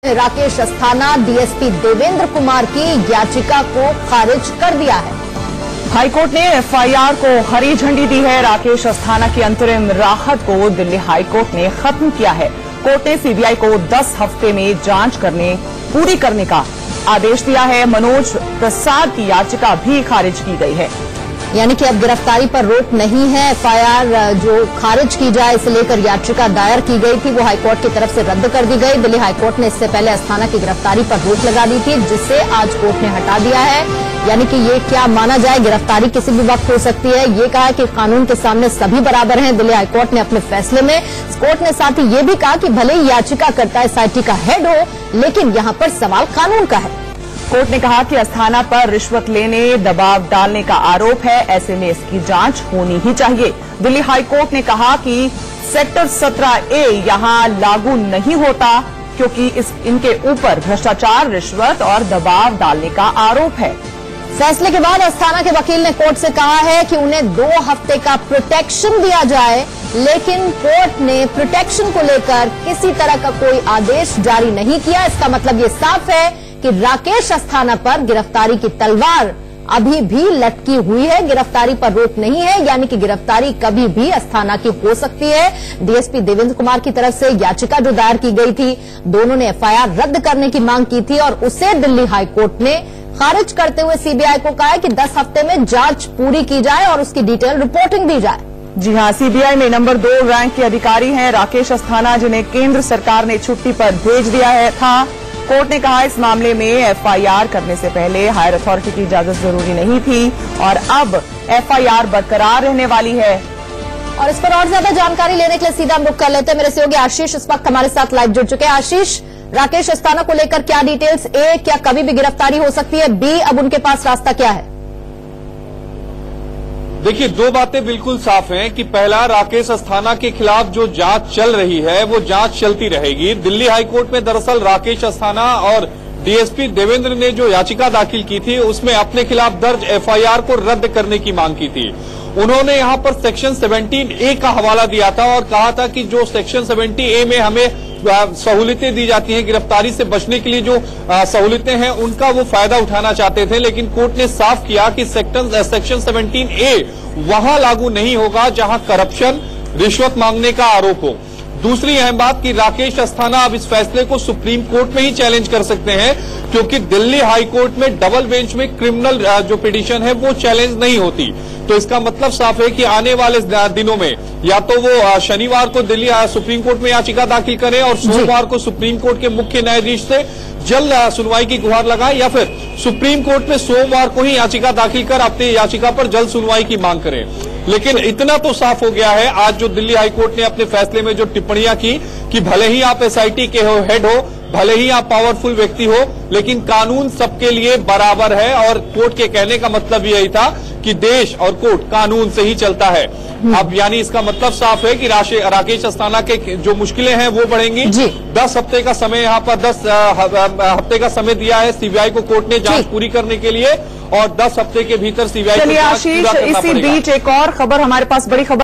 Rakesh Asthana DSP Devendra Kumar की याचिका को खारिज कर दिया है। हाईकोर्ट ने एफआईआर को हरी झंडी दी है। राकेश अस्थाना की अंतरिम राहत को दिल्ली हाईकोर्ट ने खत्म किया है। कोर्ट ने सीबीआई को 10 हफ्ते में जांच पूरी करने का आदेश दिया है। मनोज प्रसाद की याचिका भी खारिज की गई है। यानी कि अब गिरफ्तारी पर रोक नहीं है। एफआईआर जो खारिज की जाए इसे लेकर याचिका दायर की गई थी वो हाईकोर्ट की तरफ से रद्द कर दी गई। दिल्ली हाईकोर्ट ने इससे पहले अस्थाना की गिरफ्तारी पर रोक लगा दी थी, जिसे आज कोर्ट ने हटा दिया है। यानी कि ये क्या माना जाए, गिरफ्तारी किसी भी वक्त हो सकती है। ये कहा कि कानून के सामने सभी बराबर हैं। दिल्ली हाईकोर्ट ने अपने फैसले में कोर्ट ने साथ ही ये भी कहा कि भले ही याचिकाकर्ता एसआईटी का हेड हो, लेकिन यहाँ पर सवाल कानून का है। कोर्ट ने कहा कि अस्थाना पर रिश्वत लेने, दबाव डालने का आरोप है, ऐसे में इसकी जांच होनी ही चाहिए। दिल्ली हाईकोर्ट ने कहा कि सेक्टर 17A यहां लागू नहीं होता क्योंकि इनके ऊपर भ्रष्टाचार, रिश्वत और दबाव डालने का आरोप है। फैसले के बाद अस्थाना के वकील ने कोर्ट से कहा है कि उन्हें 2 हफ्ते का प्रोटेक्शन दिया जाए, लेकिन कोर्ट ने प्रोटेक्शन को लेकर किसी तरह का कोई आदेश जारी नहीं किया। इसका मतलब ये साफ है कि राकेश अस्थाना पर गिरफ्तारी की तलवार अभी भी लटकी हुई है। गिरफ्तारी पर रोक नहीं है, यानी कि गिरफ्तारी कभी भी अस्थाना की हो सकती है। डीएसपी देवेंद्र कुमार की तरफ से याचिका जो दायर की गई थी, दोनों ने एफआईआर रद्द करने की मांग की थी और उसे दिल्ली हाईकोर्ट ने खारिज करते हुए सीबीआई को कहा है कि 10 हफ्ते में जांच पूरी की जाए और उसकी डिटेल रिपोर्टिंग दी जाए। जी हां, सीबीआई में नंबर 2 रैंक के अधिकारी हैं राकेश अस्थाना, जिन्हें केंद्र सरकार ने छुट्टी पर भेज दिया था। कोर्ट ने कहा इस मामले में एफआईआर करने से पहले हायर अथॉरिटी की इजाजत जरूरी नहीं थी और अब एफआईआर बरकरार रहने वाली है। और इस पर और ज्यादा जानकारी लेने के लिए सीधा हम रुख कर लेते हैं। मेरे सहयोगी आशीष इस वक्त हमारे साथ लाइव जुड़ चुके हैं। आशीष, राकेश अस्थाना को लेकर क्या डिटेल्स? ए, क्या कभी भी गिरफ्तारी हो सकती है? बी, अब उनके पास रास्ता क्या है? देखिए, 2 बातें बिल्कुल साफ हैं कि पहला, राकेश अस्थाना के खिलाफ जो जांच चल रही है वो जांच चलती रहेगी। दिल्ली हाईकोर्ट में दरअसल राकेश अस्थाना और डीएसपी देवेंद्र ने जो याचिका दाखिल की थी उसमें अपने खिलाफ दर्ज एफआईआर को रद्द करने की मांग की थी। उन्होंने यहां पर सेक्शन 17A का हवाला दिया था और कहा था कि जो सेक्शन 17A में हमें सहूलियतें दी जाती हैं, गिरफ्तारी से बचने के लिए जो सहूलियतें हैं उनका वो फायदा उठाना चाहते थे, लेकिन कोर्ट ने साफ किया कि सेक्शन 17A वहां लागू नहीं होगा जहां करप्शन, रिश्वत मांगने का आरोप हो। दूसरी अहम बात कि राकेश अस्थाना अब इस फैसले को सुप्रीम कोर्ट में ही चैलेंज कर सकते हैं, क्योंकि दिल्ली हाईकोर्ट में डबल बेंच में क्रिमिनल जो पिटीशन है वो चैलेंज नहीं होती। तो इसका मतलब साफ है कि आने वाले दिनों में या तो वो शनिवार को दिल्ली सुप्रीम कोर्ट में याचिका दाखिल करें और सोमवार को सुप्रीम कोर्ट के मुख्य न्यायाधीश से जल्द सुनवाई की गुहार लगाएं, या फिर सुप्रीम कोर्ट में सोमवार को ही याचिका दाखिल कर अपनी याचिका पर जल्द सुनवाई की मांग करें। लेकिन इतना तो साफ हो गया है आज जो दिल्ली हाईकोर्ट ने अपने फैसले में जो टिप्पणियां की कि भले ही आप एसआईटी के हेड हो, भले ही आप पावरफुल व्यक्ति हो, लेकिन कानून सबके लिए बराबर है। और कोर्ट के कहने का मतलब यही था कि देश और कोर्ट कानून से ही चलता है। अब यानी इसका मतलब साफ है कि राकेश अस्थाना के जो मुश्किलें हैं वो बढ़ेंगी। 10 हफ्ते का समय यहाँ पर 10 हफ्ते का समय दिया है सीबीआई को कोर्ट ने जांच पूरी करने के लिए और 10 हफ्ते के भीतर सीबीआई को आशीष, इसी बीच एक और खबर हमारे पास, बड़ी खबर